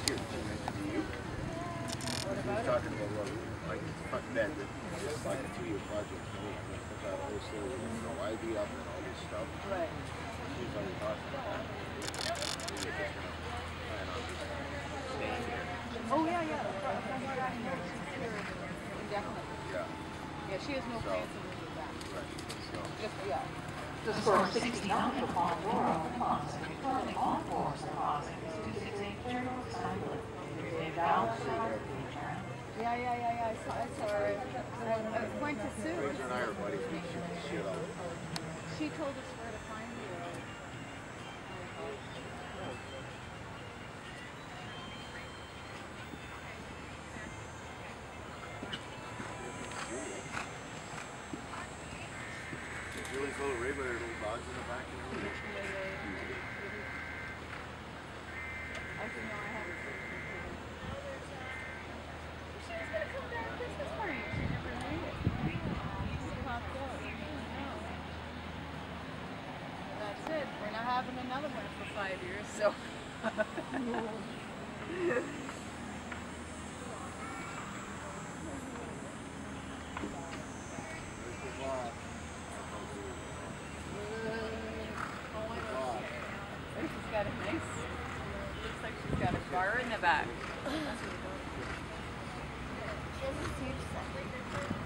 Here, she mentioned to you. What She was about it? talking about what, like, front bed, it's like a 2-year project for me. I'm gonna put that whole still, ivy up and all this stuff. Right. She's already talking about that. We're just gonna plan on just staying here. Oh yeah, yeah. From what I know, she's here indefinitely. Yeah. Yeah, she has no plans to move back. Right. So. Just yeah. The score 69 for Pandora Ponce, turning on course for Ponce, 268 General Assembly. Inbound, Yeah. I saw her. I went to Sue. Fraser and I are buddies. We shoot the shit out. She told us where to find you. Julie's little rig with her little dogs in the back and everything. I didn't know I had a She was going to come down Christmas party. She never made it. She popped out. No. That's it. We're not having another one for 5 years, so. She's got a nice, looks like she's got a bar in the back. She has a huge set.